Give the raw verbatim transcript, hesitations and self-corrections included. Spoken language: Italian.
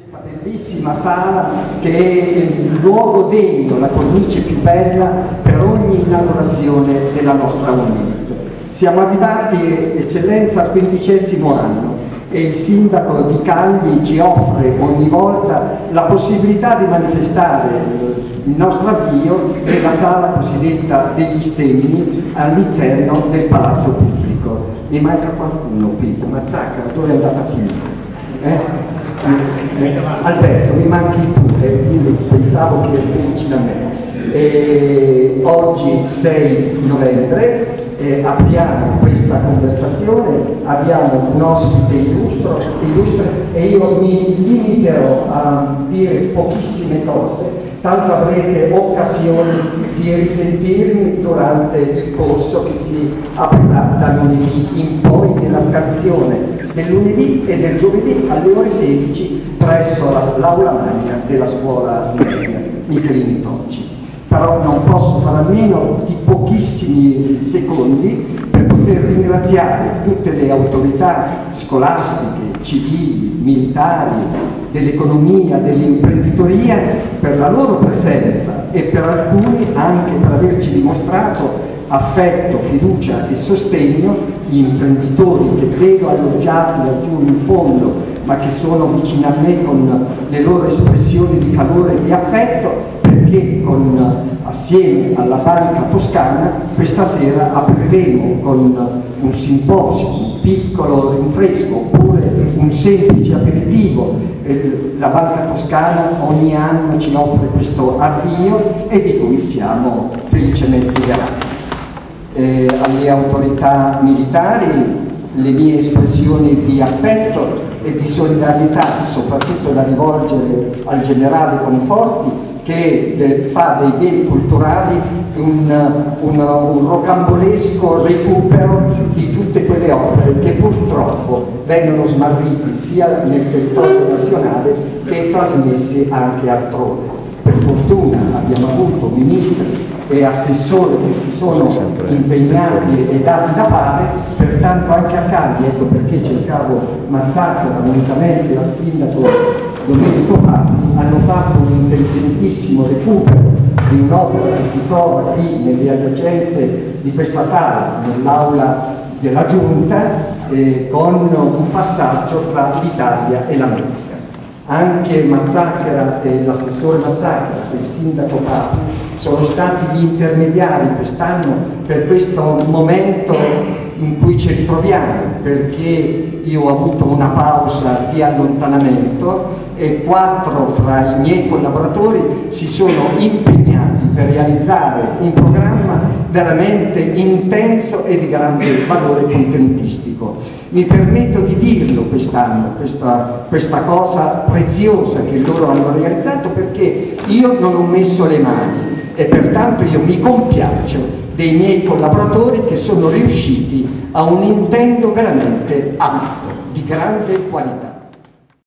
Questa bellissima sala che è il luogo degno, la cornice più bella per ogni inaugurazione della nostra UNILIT. Siamo arrivati, Eccellenza, al quindicesimo anno e il sindaco di Cagli ci offre ogni volta la possibilità di manifestare il nostro avvio nella sala cosiddetta degli stemmi all'interno del Palazzo Pubblico. Mi manca qualcuno qui, Mazzacca, dove è andata a finire? Eh? Eh, Alberto, mi manchi tu, eh, quindi pensavo che eri vicino a me. E oggi sei novembre eh, apriamo questa conversazione, abbiamo un ospite illustro, illustre e io mi limiterò a dire pochissime cose, tanto avrete occasione di risentirmi durante il corso che si aprirà da lunedì in poi nella scansione del lunedì e del giovedì alle ore sedici presso l'aula magna della scuola media Michelini Tocci. Però non posso fare a meno di pochissimi secondi per poter ringraziare tutte le autorità scolastiche, civili, militari, dell'economia, dell'imprenditoria per la loro presenza e per alcuni anche per averci dimostrato affetto, fiducia e sostegno, gli imprenditori che vedo alloggiati laggiù in fondo ma che sono vicini a me con le loro espressioni di calore e di affetto, perché con, assieme alla Banca Toscana questa sera apriremo con un simposio, un piccolo rinfresco oppure un semplice aperitivo. La Banca Toscana ogni anno ci offre questo avvio e di cui siamo felicemente grati. Eh, alle autorità militari le mie espressioni di affetto e di solidarietà, soprattutto da rivolgere al generale Conforti che eh, fa dei beni culturali un, un, un rocambolesco recupero di tutte quelle opere che purtroppo vengono smarrite sia nel territorio nazionale che trasmesse anche altrove. Per fortuna abbiamo avuto ministri e assessori che si sono impegnati e dati da fare, pertanto anche a Cagli, ecco perché cercavo Mazzacca unitamente al sindaco Domenico Patti, hanno fatto un intelligentissimo recupero di un'opera che si trova qui nelle adiacenze di questa sala, nell'aula della Giunta, eh, con un passaggio tra l'Italia e l'America. Anche Mazzacca e l'assessore Mazzacca e il sindaco Patti sono stati gli intermediari quest'anno per questo momento in cui ci ritroviamo, perché io ho avuto una pausa di allontanamento e quattro fra i miei collaboratori si sono impegnati per realizzare un programma veramente intenso e di grande valore contenutistico. Mi permetto di dirlo quest'anno, questa, questa cosa preziosa che loro hanno realizzato, perché io non ho messo le mani e pertanto io mi compiaccio dei miei collaboratori che sono riusciti a un intento veramente alto, di grande qualità.